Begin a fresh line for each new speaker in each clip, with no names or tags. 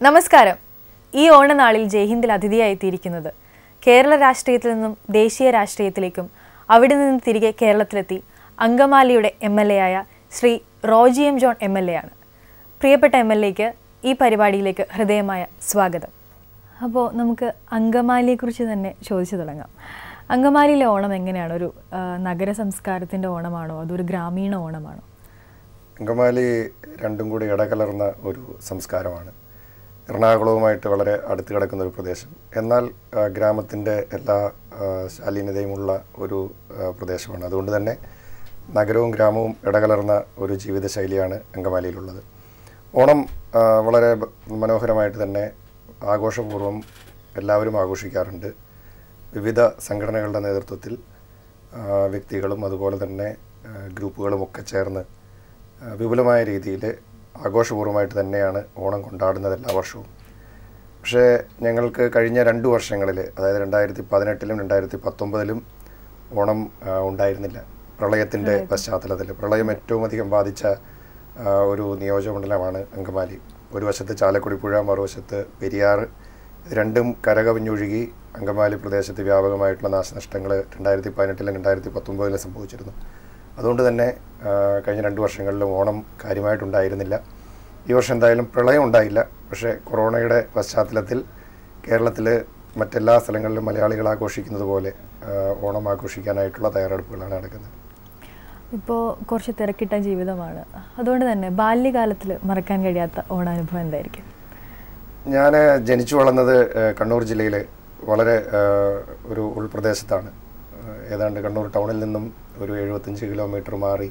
നമസ്കാരം. ഈ ഓണനാളിൽ ജയ്ഹിന്ദിൽ അതിഥിയായി എത്തിയിരിക്കുന്നത് കേരള രാഷ്ട്രീയത്തിൽ നിന്നും ദേശീയ രാഷ്ട്രീയത്തിലേക്കും അവിടെ നിന്ന് തിരികെ കേരളത്തിലെത്തി അങ്കമാലിയുടെ MLA ആയ ശ്രീ റോജി ജോൺ MLA ആണ്. പ്രിയപ്പെട്ട MLAക്ക് ഈ പരിപാടിയിലേക്ക് ഹൃദയമായ സ്വാഗതം. അപ്പോൾ നമുക്ക് അങ്കമാലിയെക്കുറിച്ച് തന്നെ ചോദിച്ചു തുടങ്ങാം. അങ്കമാലിയിലെ ഓണം എങ്ങനെയാണ്? ഒരു നഗര സംസ്കാരത്തിൻ്റെ ഓണമാണോ അതൊരു ഗ്രാമീണ ഓണമാണോ?
അങ്കമാലി രണ്ടും കൂടി ഇടകലർന്ന ഒരു സംസ്കാരമാണ്. എറണാകുളവുമായിട്ട് വളരെ അടുത്ത് കിടക്കുന്ന ഒരു പ്രദേശം, എന്നാൽ ഗ്രാമത്തിൻ്റെ എല്ലാ ശാലീനതയുമുള്ള ഒരു പ്രദേശമാണ്. അതുകൊണ്ട് തന്നെ നഗരവും ഗ്രാമവും ഇടകലർന്ന ഒരു ജീവിതശൈലിയാണ് അങ്കമാലിയിലുള്ളത്. ഓണം വളരെ മനോഹരമായിട്ട് തന്നെ ആഘോഷപൂർവ്വം എല്ലാവരും ആഘോഷിക്കാറുണ്ട്. വിവിധ സംഘടനകളുടെ നേതൃത്വത്തിൽ വ്യക്തികളും അതുപോലെ തന്നെ ഗ്രൂപ്പുകളുമൊക്കെ ചേർന്ന് വിപുലമായ രീതിയിൽ ആഘോഷപൂർവ്വമായിട്ട് തന്നെയാണ് ഓണം കൊണ്ടാടുന്നത് എല്ലാ വർഷവും. പക്ഷേ ഞങ്ങൾക്ക് കഴിഞ്ഞ 2 വർഷങ്ങളിൽ, അതായത് 2018-ലും 2019-ലും ഓണം ഉണ്ടായിരുന്നില്ല. പ്രളയത്തിൻ്റെ പശ്ചാത്തലത്തിൽ പ്രളയം ഏറ്റവും അധികം ബാധിച്ച ഒരു നിയോജകമണ്ഡലമാണ് അങ്കമാലി. ഒരു വശത്ത് ചാലക്കുടി പുഴ, മറുവശത്ത് പെരിയാർ. ഇത് രണ്ടും കരകവിഞ്ഞൊഴുകി അങ്കമാലി പ്രദേശത്ത് വ്യാപകമായിട്ടുള്ള നാശനഷ്ടങ്ങൾ 2018-ലും 2019-ലും സംഭവിച്ചിരുന്നു. അതുകൊണ്ട് തന്നെ കഴിഞ്ഞ 2 വർഷങ്ങളിലും ഓണം കാര്യമായിട്ടുണ്ടായിരുന്നില്ല. ഈ വർഷം എന്തായാലും പ്രളയം ഉണ്ടായില്ല. പക്ഷേ കൊറോണയുടെ പശ്ചാത്തലത്തിൽ കേരളത്തിൽ മറ്റെല്ലാ സ്ഥലങ്ങളിലും മലയാളികൾ ആഘോഷിക്കുന്നത് പോലെ ഓണം ആഘോഷിക്കാനായിട്ടുള്ള തയ്യാറെടുപ്പുകളാണ് നടക്കുന്നത്.
ഇപ്പോൾ കുറച്ച് തിരക്കിട്ട ജീവിതമാണ്, അതുകൊണ്ട് തന്നെ ബാല്യകാലത്തിൽ മറക്കാൻ കഴിയാത്ത ഓണാനുഭവം എന്തായിരിക്കും?
ഞാൻ ജനിച്ചു വളർന്നത് കണ്ണൂർ ജില്ലയിൽ വളരെ ഒരു ഉൾപ്രദേശത്താണ്. ഏതാണ്ട് കണ്ണൂർ ടൗണിൽ നിന്നും ഒരു 75 കിലോമീറ്റർ മാറി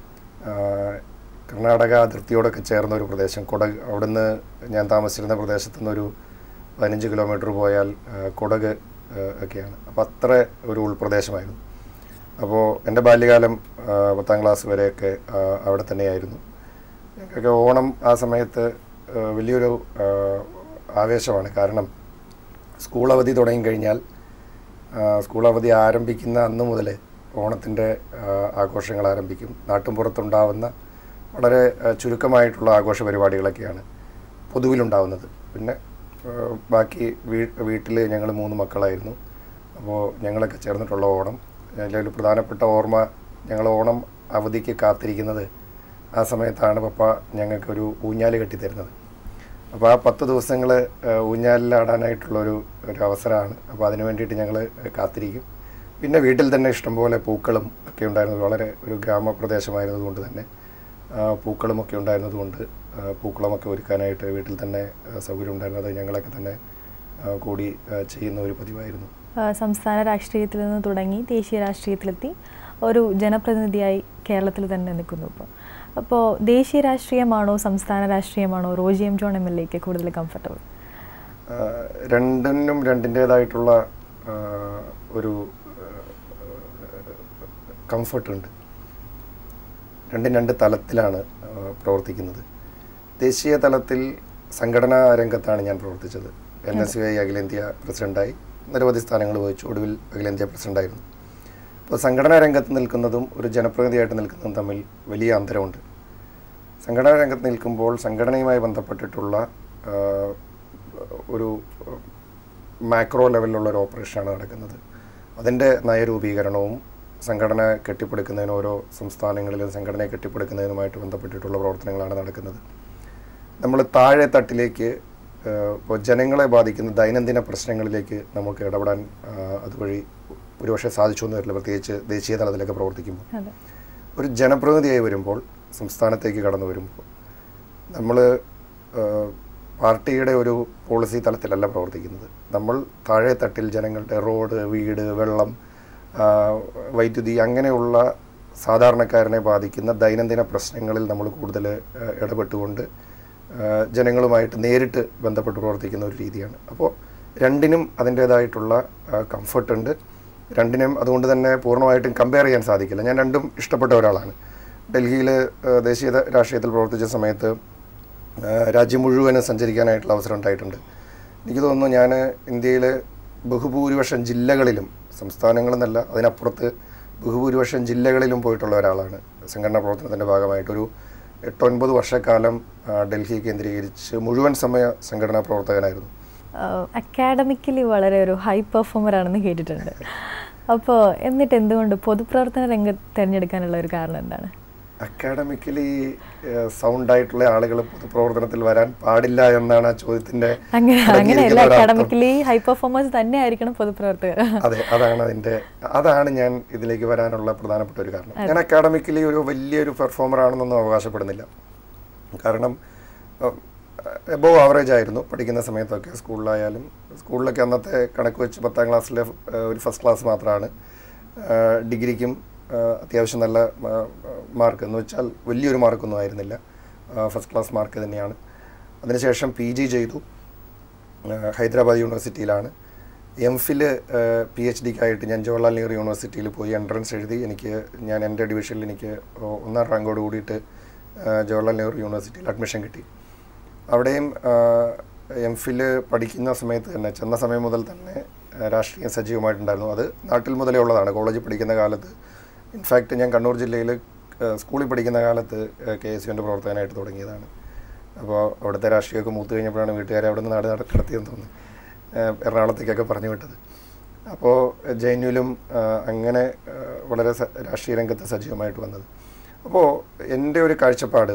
കർണാടക അതിർത്തിയോടൊക്കെ ചേർന്ന ഒരു പ്രദേശം. അവിടുന്ന് ഞാൻ താമസിച്ചിരുന്ന പ്രദേശത്തു നിന്നൊരു 15 കിലോമീറ്റർ പോയാൽ കൊടക് ഒക്കെയാണ്. അപ്പോൾ അത്ര ഒരു ഉൾപ്രദേശമായിരുന്നു. അപ്പോൾ എൻ്റെ ബാല്യകാലം 10ാം ക്ലാസ് വരെയൊക്കെ അവിടെ തന്നെയായിരുന്നു. ഞങ്ങൾക്കൊക്കെ ഓണം ആ സമയത്ത് വലിയൊരു ആവേശമാണ്. കാരണം സ്കൂൾ അവധി തുടങ്ങിക്കഴിഞ്ഞാൽ സ്കൂൾ അവധി ആരംഭിക്കുന്ന അന്ന് മുതൽ ഓണത്തിൻ്റെ ആഘോഷങ്ങൾ ആരംഭിക്കും. നാട്ടുമ്പുറത്തുണ്ടാവുന്ന വളരെ ചുരുക്കമായിട്ടുള്ള ആഘോഷ പരിപാടികളൊക്കെയാണ് പൊതുവിലുണ്ടാവുന്നത്. പിന്നെ ബാക്കി വീട്ടിൽ ഞങ്ങൾ 3 മക്കളായിരുന്നു. അപ്പോൾ ഞങ്ങളൊക്കെ ചേർന്നിട്ടുള്ള ഓണം, അതിലൊരു പ്രധാനപ്പെട്ട ഓർമ്മ, ഞങ്ങൾ ഓണം അവധിക്ക് കാത്തിരിക്കുന്നത് ആ സമയത്താണ് പപ്പ ഞങ്ങൾക്കൊരു ഊഞ്ഞാൽ കെട്ടിത്തരുന്നത്. അപ്പോൾ ആ 10 ദിവസങ്ങൾ ഊഞ്ഞാലിലാടാനായിട്ടുള്ളൊരു അവസരമാണ്. അപ്പോൾ അതിന് വേണ്ടിയിട്ട് ഞങ്ങൾ കാത്തിരിക്കും. പിന്നെ വീട്ടിൽ തന്നെ ഇഷ്ടംപോലെ പൂക്കളും ഒക്കെ ഉണ്ടായിരുന്നത്, വളരെ ഒരു ഗ്രാമപ്രദേശമായിരുന്നതുകൊണ്ട് തന്നെ പൂക്കളുമൊക്കെ ഉണ്ടായിരുന്നതുകൊണ്ട് പൂക്കളമൊക്കെ ഒരുക്കാനായിട്ട് വീട്ടിൽ തന്നെ സൗകര്യം ഉണ്ടായിരുന്നത് ഞങ്ങളൊക്കെ തന്നെ കൂടി ചെയ്യുന്ന ഒരു പതിവായിരുന്നു.
സംസ്ഥാന രാഷ്ട്രീയത്തിൽ നിന്ന് തുടങ്ങി ദേശീയ രാഷ്ട്രീയത്തിലെത്തി ഒരു ജനപ്രതിനിധിയായി കേരളത്തിൽ തന്നെ നിൽക്കുന്നു. അപ്പോൾ ദേശീയ രാഷ്ട്രീയമാണോ സംസ്ഥാന രാഷ്ട്രീയമാണോ റോജി ജോൺ MLAക്ക് കൂടുതൽ കംഫർട്ടബിൾ?
രണ്ടിനും രണ്ടിൻ്റേതായിട്ടുള്ള ഒരു കംഫർട്ട് ഉണ്ട്. രണ്ടും 2 തലത്തിലാണ് പ്രവർത്തിക്കുന്നത്. ദേശീയ തലത്തിൽ സംഘടനാ രംഗത്താണ് ഞാൻ പ്രവർത്തിച്ചത്. NSUI അഖിലേന്ത്യാ പ്രസിഡൻ്റായി നിരവധി സ്ഥാനങ്ങൾ വഹിച്ചു. ഒടുവിൽ അഖിലേന്ത്യാ പ്രസിഡൻ്റായിരുന്നു. അപ്പോൾ സംഘടനാ രംഗത്ത് നിൽക്കുന്നതും ഒരു ജനപ്രതിനിധിയായിട്ട് നിൽക്കുന്നതും തമ്മിൽ വലിയ അന്തരമുണ്ട്. സംഘടനാ രംഗത്ത് നിൽക്കുമ്പോൾ സംഘടനയുമായി ബന്ധപ്പെട്ടിട്ടുള്ള ഒരു മാക്രോ ലെവലിലുള്ള ഒരു ഓപ്പറേഷനാണ് നടക്കുന്നത്. അതിൻ്റെ നയരൂപീകരണവും സംഘടന കെട്ടിപ്പടുക്കുന്നതിന് ഓരോ സംസ്ഥാനങ്ങളിലും സംഘടനയെ കെട്ടിപ്പടുക്കുന്നതിനുമായിട്ട് ബന്ധപ്പെട്ടിട്ടുള്ള പ്രവർത്തനങ്ങളാണ് നടക്കുന്നത്. നമ്മൾ താഴെ തട്ടിലേക്ക്, ഇപ്പോൾ ജനങ്ങളെ ബാധിക്കുന്ന ദൈനംദിന പ്രശ്നങ്ങളിലേക്ക് നമുക്ക് ഇടപെടാൻ അതുവഴി ഒരുപക്ഷെ സാധിച്ചു എന്ന് വരില്ല, പ്രത്യേകിച്ച് ദേശീയ തലത്തിലൊക്കെ പ്രവർത്തിക്കുമ്പോൾ. ഒരു ജനപ്രതിനിധിയായി വരുമ്പോൾ, സംസ്ഥാനത്തേക്ക് കടന്നു വരുമ്പോൾ, നമ്മൾ പാർട്ടിയുടെ ഒരു പോളിസി തലത്തിലല്ല പ്രവർത്തിക്കുന്നത്. നമ്മൾ താഴെ തട്ടിൽ ജനങ്ങളുടെ റോഡ്, വീട്, വെള്ളം, വൈദ്യുതി, അങ്ങനെയുള്ള സാധാരണക്കാരനെ ബാധിക്കുന്ന ദൈനംദിന പ്രശ്നങ്ങളിൽ നമ്മൾ കൂടുതൽ ഇടപെട്ടുകൊണ്ട് ജനങ്ങളുമായിട്ട് നേരിട്ട് ബന്ധപ്പെട്ട് പ്രവർത്തിക്കുന്ന ഒരു രീതിയാണ്. അപ്പോൾ രണ്ടിനും അതിൻ്റേതായിട്ടുള്ള കംഫർട്ടുണ്ട്. രണ്ടിനും അതുകൊണ്ട് തന്നെ പൂർണ്ണമായിട്ടും കമ്പയർ ചെയ്യാൻ സാധിക്കില്ല. ഞാൻ രണ്ടും ഇഷ്ടപ്പെട്ട ഒരാളാണ്. ഡൽഹിയിൽ ദേശീയ രാഷ്ട്രീയത്തിൽ പ്രവർത്തിച്ച സമയത്ത് രാജ്യം മുഴുവനും സഞ്ചരിക്കാനായിട്ടുള്ള അവസരം ഉണ്ടായിട്ടുണ്ട്. എനിക്ക് തോന്നുന്നു ഞാൻ ഇന്ത്യയിൽ ബഹുഭൂരിപക്ഷം ജില്ലകളിലും, സംസ്ഥാനങ്ങളെന്നല്ല അതിനപ്പുറത്ത് ബഹുഭൂരിപക്ഷം ജില്ലകളിലും പോയിട്ടുള്ള ഒരാളാണ്. സംഘടനാ പ്രവർത്തനത്തിൻ്റെ ഭാഗമായിട്ടൊരു 8-9 വർഷക്കാലം ഡൽഹി കേന്ദ്രീകരിച്ച് മുഴുവൻ സമയ സംഘടനാ പ്രവർത്തകനായിരുന്നു.
അക്കാഡമിക്കലി വളരെ ഒരു ഹൈ പെർഫോമർ ആണെന്ന് കേട്ടിട്ടുണ്ട്. അപ്പോൾ എന്നിട്ട് എന്തുകൊണ്ട് പൊതുപ്രവർത്തന രംഗത്ത് തിരഞ്ഞെടുക്കാനുള്ള ഒരു കാരണം എന്താണ്?
അക്കാഡമിക്കലി സൗണ്ട് ആയിട്ടുള്ള ആളുകൾ പൊതുപ്രവർത്തനത്തിൽ വരാൻ പാടില്ല എന്നാണ് ആ ചോദ്യത്തിന്റെ.
അങ്ങനെയല്ല, അക്കാഡമിക്കലി ഹൈ പെർഫോമേഴ്സ് തന്നെ ആയിരിക്കണം പൊതുപ്രവർത്തകർ.
അതെ, അതാണ് ഞാൻ ഇതിലേക്ക് വരാനുള്ള പ്രധാനപ്പെട്ട ഒരു കാരണം. ഞാൻ അക്കാഡമിക്കലി ഒരു വലിയൊരു പെർഫോമർ ആണെന്നൊന്നും അവകാശപ്പെടുന്നില്ല. കാരണം എബോവ് ആവറേജ് ആയിരുന്നു പഠിക്കുന്ന സമയത്തൊക്കെ. സ്കൂളിലൊക്കെ അന്നത്തെ കണക്ക് വെച്ച് 10ാം ക്ലാസ്സിലെ ഒരു ഫസ്റ്റ് ക്ലാസ് മാത്രമാണ്. ഡിഗ്രിക്കും അത്യാവശ്യം നല്ല മാർക്ക് എന്ന് വെച്ചാൽ വലിയൊരു മാർക്കൊന്നും ആയിരുന്നില്ല, ഫസ്റ്റ് ക്ലാസ് മാർക്ക് തന്നെയാണ്. അതിനുശേഷം PG ചെയ്തു, ഹൈദരാബാദ് യൂണിവേഴ്സിറ്റിയിലാണ്. MPhil PhDക്കായിട്ട് ഞാൻ ജവഹർലാൽ നെഹ്റു യൂണിവേഴ്സിറ്റിയിൽ പോയി എൻട്രൻസ് എഴുതി. ഞാൻ എൻ്റെ ഡിവിഷനിൽ എനിക്ക് 1ാം റാങ്കോട് കൂടിയിട്ട് ജവഹർലാൽ നെഹ്റു യൂണിവേഴ്സിറ്റിയിൽ അഡ്മിഷൻ കിട്ടി. അവിടെയും MPhil പഠിക്കുന്ന സമയത്ത് തന്നെ, ചെന്ന സമയം മുതൽ തന്നെ രാഷ്ട്രീയം സജീവമായിട്ടുണ്ടായിരുന്നു. അത് നാട്ടിൽ മുതലേ ഉള്ളതാണ്. കോളേജിൽ പഠിക്കുന്ന കാലത്ത്, ഇൻഫാക്റ്റ് ഞാൻ കണ്ണൂർ ജില്ലയിൽ സ്കൂളിൽ പഠിക്കുന്ന കാലത്ത് KSUവിൻ്റെ പ്രവർത്തകനായിട്ട് തുടങ്ങിയതാണ്. അപ്പോൾ അവിടുത്തെ രാഷ്ട്രീയമൊക്കെ മൂത്ത് കഴിഞ്ഞപ്പോഴാണ് വീട്ടുകാരെ അവിടെ നിന്ന് നാട് കടത്തിയെന്ന് തോന്നുന്നു, എറണാകുളത്തേക്കൊക്കെ പറഞ്ഞു വിട്ടത്. അപ്പോൾ JNUവിലും അങ്ങനെ വളരെ രാഷ്ട്രീയ രംഗത്ത് സജീവമായിട്ട് വന്നത്. അപ്പോൾ എൻ്റെ ഒരു കാഴ്ചപ്പാട്,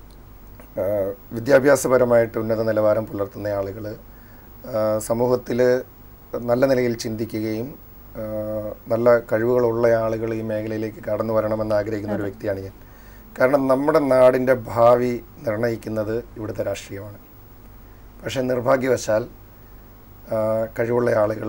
വിദ്യാഭ്യാസപരമായിട്ട് ഉന്നത നിലവാരം പുലർത്തുന്ന ആളുകൾ സമൂഹത്തിൽ നല്ല നിലയിൽ ചിന്തിക്കുകയും നല്ല കഴിവുകളുള്ള ആളുകൾ ഈ മേഖലയിലേക്ക് കടന്നു വരണമെന്ന് ആഗ്രഹിക്കുന്ന ഒരു വ്യക്തിയാണ് ഞാൻ. കാരണം നമ്മുടെ നാടിൻ്റെ ഭാവി നിർണ്ണയിക്കുന്നത് ഇവിടുത്തെ രാഷ്ട്രീയമാണ്. പക്ഷേ നിർഭാഗ്യവശാൽ കഴിവുള്ള ആളുകൾ,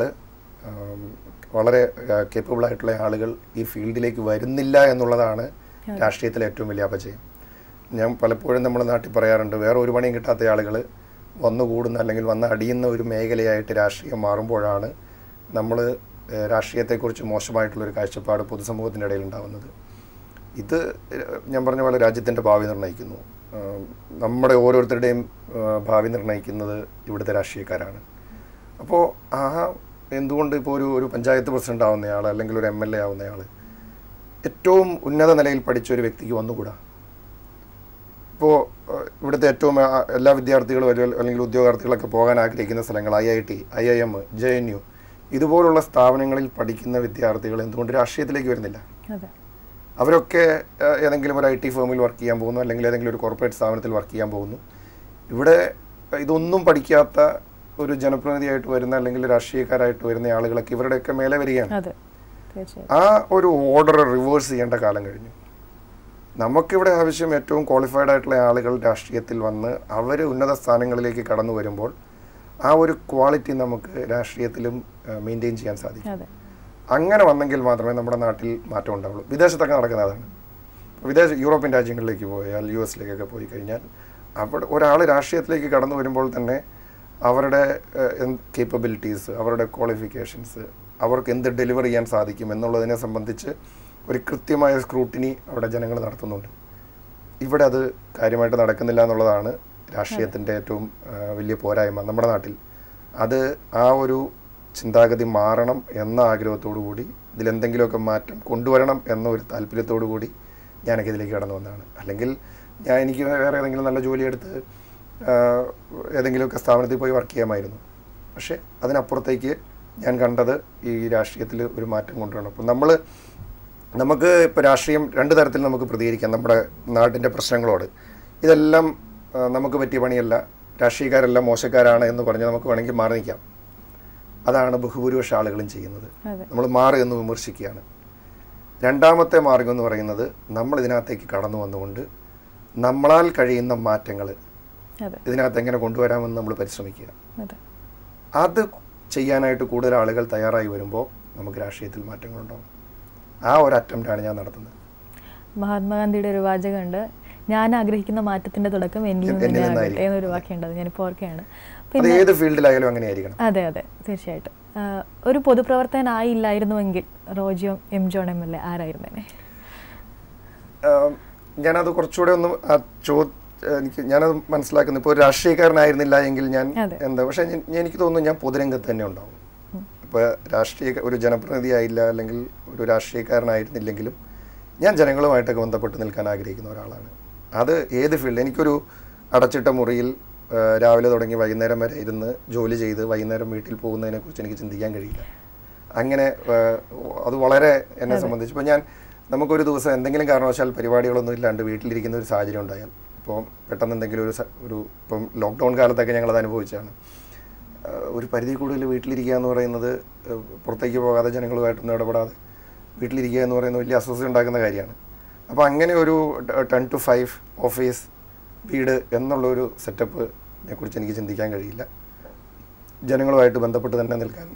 വളരെ കേപ്പബിളായിട്ടുള്ള ആളുകൾ ഈ ഫീൽഡിലേക്ക് വരുന്നില്ല എന്നുള്ളതാണ് രാഷ്ട്രീയത്തിലെ ഏറ്റവും വലിയ അപജയം. ഞാൻ പലപ്പോഴും നമ്മുടെ നാട്ടിൽ പറയാറുണ്ട്, വേറെ ഒരു പണിയും കിട്ടാത്ത ആളുകൾ വന്നുകൂടുന്ന അല്ലെങ്കിൽ വന്ന് അടിയുന്ന ഒരു മേഖലയായിട്ട് രാഷ്ട്രീയം മാറുമ്പോഴാണ് നമ്മൾ രാഷ്ട്രീയത്തെക്കുറിച്ച് മോശമായിട്ടുള്ളൊരു കാഴ്ചപ്പാട് പൊതുസമൂഹത്തിൻ്റെ ഇടയിൽ ഉണ്ടാകുന്നത്. ഇത് ഞാൻ പറഞ്ഞ പോലെ രാജ്യത്തിൻ്റെ ഭാവി നിർണ്ണയിക്കുന്നു. നമ്മുടെ ഓരോരുത്തരുടെയും ഭാവി നിർണ്ണയിക്കുന്നത് ഇവിടുത്തെ രാഷ്ട്രീയക്കാരാണ്. അപ്പോൾ എന്തുകൊണ്ട് ഇപ്പോൾ ഒരു പഞ്ചായത്ത് പ്രസിഡന്റ് ആവുന്നയാൾ അല്ലെങ്കിൽ ഒരു MLA ആവുന്നയാൾ ഏറ്റവും ഉന്നത നിലയിൽ പഠിച്ച ഒരു വ്യക്തിക്ക് വന്നുകൂടാ? ഇപ്പോൾ ഇവിടുത്തെ ഏറ്റവും എല്ലാ വിദ്യാർത്ഥികളും അല്ലെങ്കിൽ ഉദ്യോഗാർത്ഥികളൊക്കെ പോകാൻ ആഗ്രഹിക്കുന്ന സ്ഥലങ്ങൾ IIT, IIM, JNU ഇതുപോലുള്ള സ്ഥാപനങ്ങളിൽ പഠിക്കുന്ന വിദ്യാർത്ഥികൾ എന്തുകൊണ്ട് രാഷ്ട്രീയത്തിലേക്ക് വരുന്നില്ല? അവരൊക്കെ ഏതെങ്കിലും ഒരു IT ഫേമിൽ വർക്ക് ചെയ്യാൻ പോകുന്നു, അല്ലെങ്കിൽ ഏതെങ്കിലും ഒരു കോർപ്പറേറ്റ് സ്ഥാപനത്തിൽ വർക്ക് ചെയ്യാൻ പോകുന്നു. ഇവിടെ ഇതൊന്നും പഠിക്കാത്ത ഒരു ജനപ്രതിനിധിയായിട്ട് വരുന്ന അല്ലെങ്കിൽ രാഷ്ട്രീയക്കാരായിട്ട് വരുന്ന ആളുകളൊക്കെ ഇവരുടെയൊക്കെ മേലെ വരികയാണ്. ആ ഒരു ഓർഡർ റിവേഴ്സ് ചെയ്യേണ്ട കാലം കഴിഞ്ഞു. നമുക്കിവിടെ ആവശ്യം ഏറ്റവും ക്വാളിഫൈഡ് ആയിട്ടുള്ള ആളുകൾ രാഷ്ട്രീയത്തിൽ വന്ന് അവർ ഉന്നത സ്ഥാനങ്ങളിലേക്ക് കടന്നു വരുമ്പോൾ ആ ഒരു ക്വാളിറ്റി നമുക്ക് രാഷ്ട്രീയത്തിലും മെയിൻറ്റെയിൻ ചെയ്യാൻ സാധിക്കും. അങ്ങനെ വന്നെങ്കിൽ മാത്രമേ നമ്മുടെ നാട്ടിൽ മാറ്റം ഉണ്ടാവുള്ളൂ. വിദേശത്തൊക്കെ നടക്കുന്നതാണ്. യൂറോപ്യൻ രാജ്യങ്ങളിലേക്ക് പോയാൽ, US പോയി കഴിഞ്ഞാൽ അവിടെ ഒരാൾ രാഷ്ട്രീയത്തിലേക്ക് കടന്നു വരുമ്പോൾ തന്നെ അവരുടെ കേപ്പബിലിറ്റീസ്, അവരുടെ ക്വാളിഫിക്കേഷൻസ്, അവർക്ക് എന്ത് ഡെലിവർ ചെയ്യാൻ സാധിക്കും എന്നുള്ളതിനെ സംബന്ധിച്ച് ഒരു കൃത്യമായ സ്ക്രൂട്ടിനി അവിടെ ജനങ്ങൾ നടത്തുന്നുണ്ട്. ഇവിടെ അത് കാര്യമായിട്ട് നടക്കുന്നില്ല എന്നുള്ളതാണ് രാഷ്ട്രീയത്തിൻ്റെ ഏറ്റവും വലിയ പോരായ്മ നമ്മുടെ നാട്ടിൽ. അത് ആ ഒരു ചിന്താഗതി മാറണം എന്ന ആഗ്രഹത്തോടു കൂടി, ഇതിലെന്തെങ്കിലുമൊക്കെ മാറ്റം കൊണ്ടുവരണം എന്ന ഒരു താല്പര്യത്തോടു കൂടി ഞാനൊക്കെ ഇതിലേക്ക് കടന്നു വന്നതാണ്. അല്ലെങ്കിൽ എനിക്ക് വേറെ ഏതെങ്കിലും നല്ല ജോലിയെടുത്ത് ഏതെങ്കിലുമൊക്കെ സ്ഥാപനത്തിൽ പോയി വർക്ക് ചെയ്യാമായിരുന്നു. പക്ഷേ അതിനപ്പുറത്തേക്ക് ഞാൻ കണ്ടത് ഈ രാഷ്ട്രീയത്തിൽ ഒരു മാറ്റം കൊണ്ടുവരണം. അപ്പം നമുക്ക് ഇപ്പോൾ രാഷ്ട്രീയം 2 തരത്തിൽ നമുക്ക് പ്രതികരിക്കാം. നമ്മുടെ നാട്ടിൻ്റെ പ്രശ്നങ്ങളോട് ഇതെല്ലാം നമുക്ക് പറ്റിയ പണിയല്ല, രാഷ്ട്രീയക്കാരെല്ലാം മോശക്കാരാണ് എന്ന് പറഞ്ഞ് നമുക്ക് വേണമെങ്കിൽ മാറി നിൽക്കാം. അതാണ് ബഹുഭൂരിപക്ഷ ആളുകളും ചെയ്യുന്നത്. നമ്മൾ മാറി എന്ന് വിമർശിക്കുകയാണ്. രണ്ടാമത്തെ മാർഗം എന്ന് പറയുന്നത്, നമ്മൾ ഇതിനകത്തേക്ക് കടന്നു വന്നുകൊണ്ട് നമ്മളാൽ കഴിയുന്ന മാറ്റങ്ങൾ ഇതിനകത്ത് എങ്ങനെ കൊണ്ടുവരാമെന്ന് നമ്മൾ പരിശ്രമിക്കുക. അത് ചെയ്യാനായിട്ട് കൂടുതൽ ആളുകൾ തയ്യാറായി വരുമ്പോൾ നമുക്ക് രാഷ്ട്രീയത്തിൽ മാറ്റങ്ങളുണ്ടാവും. ആ ഒരു അറ്റംപ്റ്റാണ് ഞാൻ നടത്തുന്നത്.
മഹാത്മാഗാന്ധിയുടെ ഒരു വാചകമുണ്ട്, ഞാൻ ആഗ്രഹിക്കുന്ന മാറ്റത്തിന്റെ തുടക്കം എന്നിൽ നിന്നാകട്ടെ എന്നൊരു വാക്യമുണ്ട്. അത് ഞാനിപ്പോൾ ഓർക്കുകയാണ്.
പിന്നെ ഏത് ഫീൽഡിലായാലും അങ്ങനെയായിരിക്കണം.
അതെ, തീർച്ചയായിട്ടും. ഒരു പൊതുപ്രവർത്തകനായില്ലായിരുന്നുവെങ്കിൽ റോജിയോ M. ജോൺ MLA ആരായിരുന്നേനെ?
ഞാനത് കുറച്ചുകൂടെ ഒന്ന് ഞാനത് മനസ്സിലാക്കുന്നു. ഇപ്പോൾ രാഷ്ട്രീയക്കാരനായിരുന്നില്ല എങ്കിൽ ഞാൻ പക്ഷേ എനിക്ക് തോന്നുന്നു ഞാൻ പൊതുരംഗത്ത് തന്നെ ഉണ്ടാവും. ഇപ്പോൾ ഒരു ജനപ്രതിനിധി ആയില്ല അല്ലെങ്കിൽ ഒരു രാഷ്ട്രീയക്കാരനായിരുന്നില്ലെങ്കിലും ഞാൻ ജനങ്ങളുമായിട്ടൊക്കെ ബന്ധപ്പെട്ട് നിൽക്കാൻ ആഗ്രഹിക്കുന്ന ഒരാളാണ്. അത് ഏത് ഫീൽഡ്, എനിക്കൊരു അടച്ചിട്ട മുറിയിൽ രാവിലെ തുടങ്ങി വൈകുന്നേരം വരെ ഇരുന്ന് ജോലി ചെയ്ത് വൈകുന്നേരം വീട്ടിൽ പോകുന്നതിനെക്കുറിച്ച് എനിക്ക് ചിന്തിക്കാൻ കഴിയില്ല. അങ്ങനെ അത് വളരെ എന്നെ സംബന്ധിച്ച് ഇപ്പോൾ നമുക്കൊരു ദിവസം എന്തെങ്കിലും കാരണവശാൽ പരിപാടികളൊന്നും ഇല്ലാണ്ട് വീട്ടിലിരിക്കുന്ന ഒരു സാഹചര്യം ഉണ്ടായാൽ, ഇപ്പോൾ പെട്ടെന്ന് എന്തെങ്കിലും ഇപ്പം ലോക്ക്ഡൗൺ കാലത്തൊക്കെ ഞങ്ങളത് അനുഭവിച്ചാണ്. ഒരു പരിധി കൂടുതൽ വീട്ടിലിരിക്കുക എന്ന് പറയുന്നത്, പുറത്തേക്ക് പോകാതെ ജനങ്ങളുമായിട്ടൊന്നും ഇടപെടാതെ വീട്ടിലിരിക്കുക എന്ന് പറയുന്നത് വലിയ അസ്വസ്ഥത ഉണ്ടാക്കുന്ന കാര്യമാണ്. അപ്പോൾ അങ്ങനെ ഒരു 10 to 5 ഓഫീസ് വീട് എന്നുള്ളൊരു സെറ്റപ്പിനെ കുറിച്ച് എനിക്ക് ചിന്തിക്കാൻ കഴിയില്ല. ജനങ്ങളുമായിട്ട് ബന്ധപ്പെട്ട് തന്നെ നിൽക്കാൻ,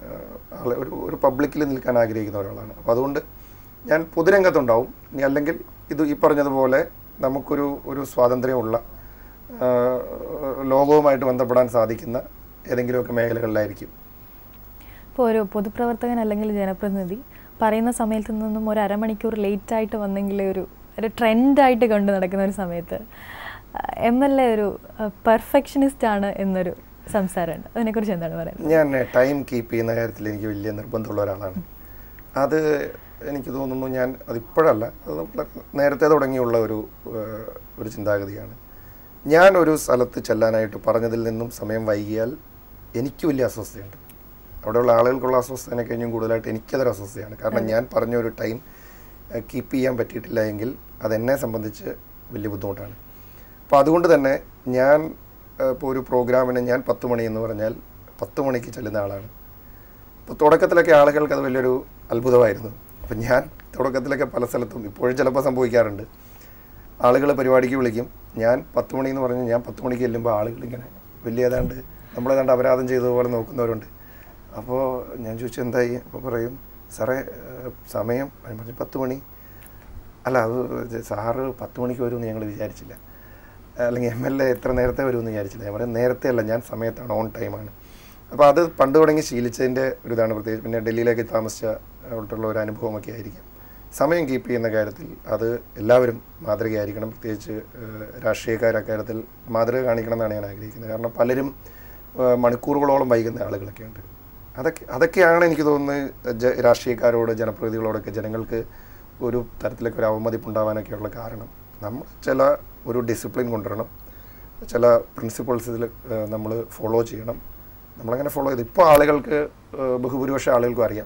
ഒരു പബ്ലിക്കിൽ നിൽക്കാൻ ആഗ്രഹിക്കുന്ന ഒരാളാണ്. അപ്പോൾ അതുകൊണ്ട് ഞാൻ പൊതുരംഗത്തുണ്ടാവും. ഇനി അല്ലെങ്കിൽ ഈ പറഞ്ഞതുപോലെ നമുക്കൊരു സ്വാതന്ത്ര്യമുള്ള, ലോകവുമായിട്ട് ബന്ധപ്പെടാൻ സാധിക്കുന്ന ഏതെങ്കിലുമൊക്കെ മേഖലകളിലായിരിക്കും.
ഇപ്പോൾ ഒരു പൊതുപ്രവർത്തകൻ അല്ലെങ്കിൽ ജനപ്രതിനിധി പറയുന്ന സമയത്ത് നിന്നും ഒരു അരമണിക്കൂർ ലേറ്റായിട്ട് വന്നെങ്കിൽ ഒരു ട്രെൻഡായിട്ട് കൊണ്ട് നടക്കുന്ന ഒരു സമയത്ത് MLA ഒരു പെർഫെക്ഷനിസ്റ്റ് ആണ് എന്നൊരു സംസാരമുണ്ട്. അതിനെക്കുറിച്ച് എന്താണ് പറയുന്നത്?
ഞാൻ ടൈം കീപ്പ് ചെയ്യുന്ന കാര്യത്തിൽ എനിക്ക് വലിയ നിർബന്ധമുള്ള ഒരാളാണ്. അത് എനിക്ക് തോന്നുന്നു അതിപ്പോഴല്ല, അത് നേരത്തെ തുടങ്ങിയുള്ള ഒരു ചിന്താഗതിയാണ്. ഞാനൊരു സ്ഥലത്ത് ചെല്ലാനായിട്ട് പറഞ്ഞതിൽ നിന്നും സമയം വൈകിയാൽ എനിക്ക് വലിയ അസ്വസ്ഥയുണ്ട്. അവിടെയുള്ള ആളുകൾക്കുള്ള അസ്വസ്ഥതയെ കഴിഞ്ഞും കൂടുതലായിട്ട് എനിക്കതൊരു അസ്വസ്ഥയാണ്. കാരണം ഞാൻ പറഞ്ഞൊരു ടൈം കീപ്പ് ചെയ്യാൻ പറ്റിയിട്ടില്ല എങ്കിൽ അതെന്നെ സംബന്ധിച്ച് വലിയ ബുദ്ധിമുട്ടാണ്. അപ്പോൾ അതുകൊണ്ട് തന്നെ ഇപ്പോൾ ഒരു പ്രോഗ്രാമിന് ഞാൻ 10 മണി എന്ന് പറഞ്ഞാൽ 10 മണിക്ക് ചെല്ലുന്ന ആളാണ്. ഇപ്പോൾ തുടക്കത്തിലൊക്കെ ആളുകൾക്ക് അത് വലിയൊരു അത്ഭുതമായിരുന്നു. അപ്പം ഞാൻ തുടക്കത്തിലൊക്കെ പല സ്ഥലത്തും ഇപ്പോഴും ചിലപ്പോൾ സംഭവിക്കാറുണ്ട്. ആളുകൾ പരിപാടിക്ക് വിളിക്കും, ഞാൻ 10 മണി എന്ന് പറഞ്ഞ് ഞാൻ 10 മണിക്ക് ചെല്ലുമ്പോൾ ആളുകളിങ്ങനെ വലിയ നമ്മളേതാണ്ട് അപരാധം ചെയ്തതുപോലെ നോക്കുന്നവരുണ്ട്. അപ്പോൾ ഞാൻ ചോദിച്ചു എന്തായി? അപ്പോൾ പറയും, സാറേ സമയം 10 മണി അല്ല, അത് സാറ് 10 മണിക്ക് വരുമെന്ന് ഞങ്ങൾ വിചാരിച്ചില്ല, അല്ലെങ്കിൽ MLA എത്ര നേരത്തെ വരുമെന്ന് വിചാരിച്ചില്ല. ഞാൻ പറയാം നേരത്തെ അല്ല, ഞാൻ സമയത്താണ്, ഓൺ ടൈമാണ്. അപ്പോൾ അത് പണ്ട് തുടങ്ങി ശീലിച്ചതിൻ്റെ ഒരു ഇതാണ്. പ്രത്യേകിച്ച് പിന്നെ ഡൽഹിയിലേക്ക് താമസിച്ച അവിടുള്ള ഒരു അനുഭവമൊക്കെ ആയിരിക്കും. സമയം കീപ്പ് ചെയ്യുന്ന കാര്യത്തിൽ അത് എല്ലാവരും മാതൃകയായിരിക്കണം. പ്രത്യേകിച്ച് രാഷ്ട്രീയക്കാർ അക്കാര്യത്തിൽ മാതൃക കാണിക്കണം എന്നാണ് ഞാൻ ആഗ്രഹിക്കുന്നത്. കാരണം പലരും മണിക്കൂറുകളോളം വൈകുന്ന ആളുകളൊക്കെ ഉണ്ട്. അതൊക്കെയാണ് എനിക്ക് തോന്നുന്നത് രാഷ്ട്രീയക്കാരോട്, ജനപ്രതിനിധികളോടൊക്കെ ജനങ്ങൾക്ക് ഒരു തരത്തിലൊക്കെ ഒരു അവമതിപ്പുണ്ടാവാനൊക്കെയുള്ള കാരണം. നമ്മൾ ഒരു ഡിസിപ്ലിൻ കൊണ്ടുവരണം, ചില പ്രിൻസിപ്പിൾസിൽ നമ്മൾ ഫോളോ ചെയ്യണം. നമ്മളങ്ങനെ ഫോളോ ചെയ്ത് ഇപ്പോൾ ആളുകൾക്ക്, ബഹുഭൂരിപക്ഷം ആളുകൾക്കും അറിയാം,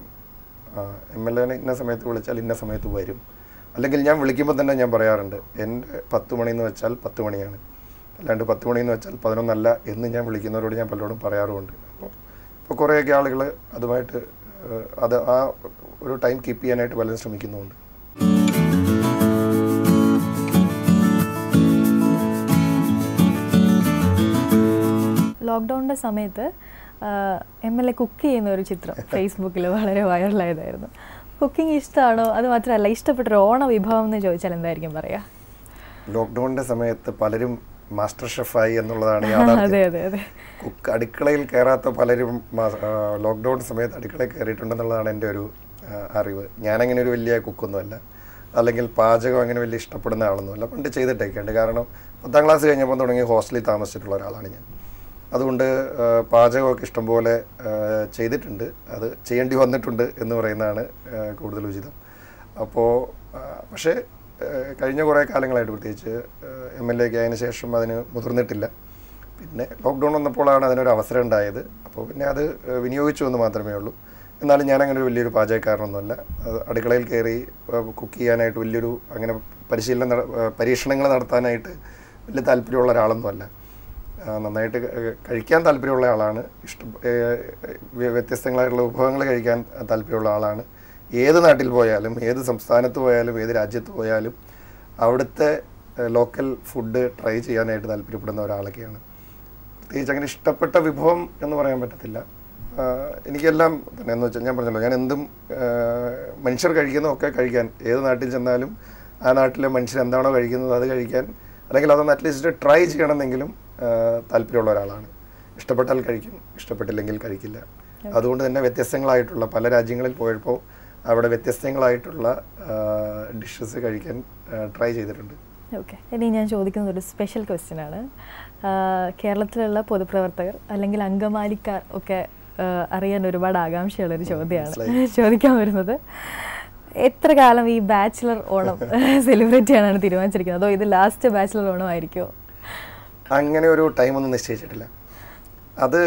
MLA ഇന്ന സമയത്ത് വിളിച്ചാൽ ഇന്ന സമയത്ത് വരും. അല്ലെങ്കിൽ ഞാൻ വിളിക്കുമ്പോൾ തന്നെ ഞാൻ പറയാറുണ്ട്, എൻ്റെ 10 മണി എന്ന് വെച്ചാൽ 10 മണിയാണ്, അല്ലാണ്ട് 10 മണി എന്ന് വെച്ചാൽ 11 അല്ല എന്ന് ഞാൻ വിളിക്കുന്നവരോട് ഞാൻ പലരോടും പറയാറുമുണ്ട്. അപ്പോൾ കുറേയൊക്കെ ആളുകൾ അതുമായിട്ട് ആ ഒരു ടൈം കീപ്പ് ചെയ്യാനായിട്ട് പലരും ശ്രമിക്കുന്നുമുണ്ട്.
ലോക്ക്ഡൗണിൻ്റെ സമയത്ത് MLA കുക്ക് ചെയ്യുന്ന ഒരു ചിത്രം ഫേസ്ബുക്കിൽ വളരെ വൈറലായതായിരുന്നു. കുക്കിംഗ് ഇഷ്ടമാണോ? അത് മാത്രമല്ല, ഇഷ്ടപ്പെട്ടൊരു ഓണ വിഭവം എന്ന് ചോദിച്ചാൽ എന്തായിരിക്കും പറയുക?
ലോക്ക്ഡൗണിൻ്റെ സമയത്ത് പലരും മാസ്റ്റർ ഷെഫായി എന്നുള്ളതാണ് യാഥാർത്ഥ്യം. കുക്ക് അടുക്കളയിൽ കയറാത്ത പലരും ലോക്ക്ഡൗൺ സമയത്ത് അടുക്കളയിൽ കയറിയിട്ടുണ്ടെന്നുള്ളതാണ് എൻ്റെ ഒരു അറിവ്. ഞാനങ്ങനെ ഒരു വലിയ കുക്കൊന്നുമല്ല, അല്ലെങ്കിൽ പാചകം അങ്ങനെ വലിയ ഇഷ്ടപ്പെടുന്ന ആളൊന്നുമല്ല. പണ്ട് ചെയ്തിട്ടൊക്കെയുണ്ട്. കാരണം 10ാം ക്ലാസ് കഴിഞ്ഞപ്പോൾ തുടങ്ങി ഹോസ്റ്റലിൽ താമസിച്ചിട്ടുള്ള ഒരാളാണ് ഞാൻ. അതുകൊണ്ട് പാചകമൊക്കെ ഇഷ്ടംപോലെ ചെയ്തിട്ടുണ്ട്, അത് ചെയ്യേണ്ടി വന്നിട്ടുണ്ട് എന്ന് പറയുന്നതാണ് കൂടുതൽ ഉചിതം. അപ്പോൾ പക്ഷേ കഴിഞ്ഞ കുറേ കാലങ്ങളായിട്ട്, പ്രത്യേകിച്ച് MLA ഒക്കെ ആയതിനു ശേഷം അതിന് മുതിർന്നിട്ടില്ല. പിന്നെ ലോക്ക്ഡൗൺ വന്നപ്പോഴാണ് അതിനൊരു അവസരം ഉണ്ടായത്. അപ്പോൾ പിന്നെ അത് വിനിയോഗിച്ചു എന്ന് മാത്രമേ ഉള്ളൂ. എന്നാലും ഞാനങ്ങനെ ഒരു വലിയൊരു പാചകക്കാരനൊന്നുമല്ല. അടുക്കളയിൽ കയറി കുക്ക് ചെയ്യാനായിട്ട് വലിയൊരു അങ്ങനെ പരീക്ഷണങ്ങൾ നടത്താനായിട്ട് വലിയ താല്പര്യമുള്ള ഒരാളൊന്നുമല്ല. നന്നായിട്ട് കഴിക്കാൻ താല്പര്യമുള്ള ആളാണ്. വ്യത്യസ്തങ്ങളായിട്ടുള്ള വിഭവങ്ങൾ കഴിക്കാൻ താല്പര്യമുള്ള ആളാണ്. ഏത് നാട്ടിൽ പോയാലും, ഏത് സംസ്ഥാനത്ത് പോയാലും, ഏത് രാജ്യത്ത് പോയാലും അവിടുത്തെ ലോക്കൽ ഫുഡ് ട്രൈ ചെയ്യാനായിട്ട് താല്പര്യപ്പെടുന്ന ഒരാളൊക്കെയാണ്. പ്രത്യേകിച്ച് അങ്ങനെ ഇഷ്ടപ്പെട്ട വിഭവം എന്ന് പറയാൻ പറ്റത്തില്ല. എനിക്കെല്ലാം തന്നെ എന്ന് വെച്ചാൽ ഞാൻ പറഞ്ഞല്ലോ, ഞാൻ എന്തും മനുഷ്യർ കഴിക്കുന്നതൊക്കെ കഴിക്കാൻ, ഏത് നാട്ടിൽ ചെന്നാലും ആ നാട്ടിലെ മനുഷ്യർ എന്താണോ കഴിക്കുന്നത് അത് കഴിക്കാൻ, അല്ലെങ്കിൽ അതൊന്ന് അറ്റ്ലീസ്റ്റ് ട്രൈ ചെയ്യണമെന്നെങ്കിലും താല്പര്യമുള്ള ഒരാളാണ്. ഇഷ്ടപ്പെട്ടാൽ കഴിക്കും, ഇഷ്ടപ്പെട്ടില്ലെങ്കിൽ കഴിക്കില്ല. അതുകൊണ്ട് തന്നെ വ്യത്യസ്തങ്ങളായിട്ടുള്ള പല രാജ്യങ്ങളിൽ പോയപ്പോൾ അവിടെ വ്യത്യസ്തങ്ങളായിട്ടുള്ള ഡിഷസ് കഴിക്കാൻ ട്രൈ ചെയ്തിട്ടുണ്ട്.
ഓക്കെ, ഇനി ഞാൻ ചോദിക്കുന്നത് ഒരു സ്പെഷ്യൽ ക്വസ്റ്റ്യൻ ആണ്. കേരളത്തിലുള്ള പൊതുപ്രവർത്തകർ അല്ലെങ്കിൽ അങ്കമാലിക്കാർ ഒക്കെ അറിയാൻ ഒരുപാട് ആകാംക്ഷയുള്ളൊരു ചോദ്യമാണ് ചോദിക്കാൻ വരുന്നത്. എത്ര കാലം ഈ ബാച്ചിലർ ഓണം സെലിബ്രേറ്റ് ചെയ്യാനാണ് തീരുമാനിച്ചിരിക്കുന്നത്? അതോ ഇത് ലാസ്റ്റ് ബാച്ചിലർ ഓണം ആയിരിക്കുമോ?
അങ്ങനെ ഒരു ടൈമൊന്നും നിശ്ചയിച്ചിട്ടില്ല. അത്